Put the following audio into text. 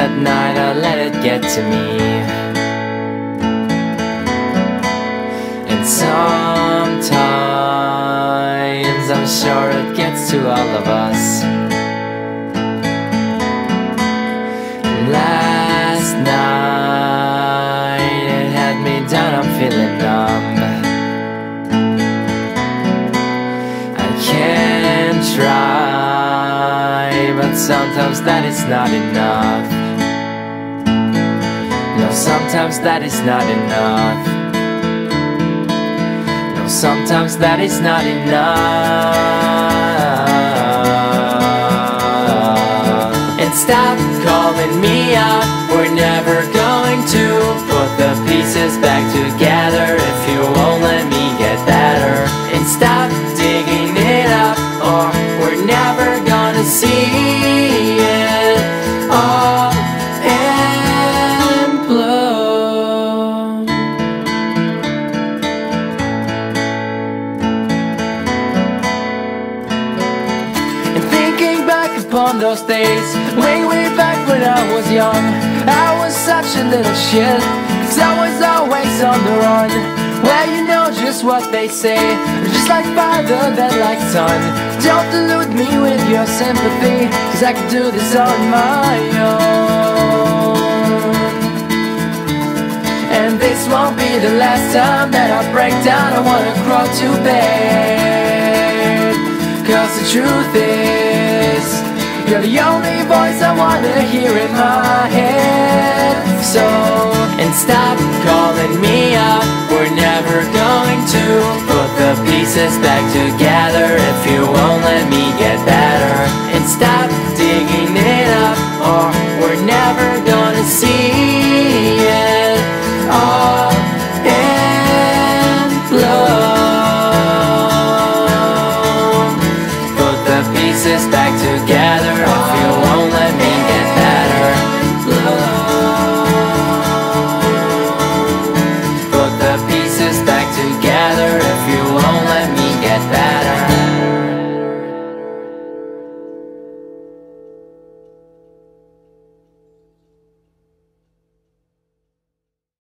at night I let it get to me. And sometimes I'm sure it gets to all of us. Last night it had me down, I'm feeling numb. I can try, but sometimes that is not enough. No, sometimes that is not enough. No, sometimes that is not enough. And stop calling me up, we're never going to put the pieces back together if you won't let me get better. And stop digging it up, or we're never gonna see it all in bloom. And thinking back upon those days, way back when I was young, I was such a little shit, 'cause I was always on the run. Well, you know just what they say, just like father, then like son. Don't delude me with your sympathy, 'cause I can do this on my own. And this won't be the last time that I break down, I wanna crawl to bed. 'Cause the truth is, you're the only voice I wanna hear in my head. So, and stop calling me up, we're never going to put the pieces back together if you won't let me get better. And stop digging it up, or we're never gonna see it all in bloom. Put the pieces back